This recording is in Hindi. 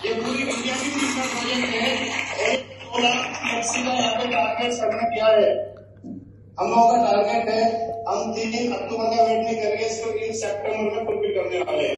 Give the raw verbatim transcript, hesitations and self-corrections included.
ये पूरी इंडिया की टीम का प्रोजेक्ट है और दो लाख टैक्सी का यहाँ पे टारगेट सबमिट किया है। हम लोगों का टारगेट है, हम तीन अक्टूबर का वेट नहीं करेंगे, इसको तीन सितंबर में फुलफिल करने वाले हैं।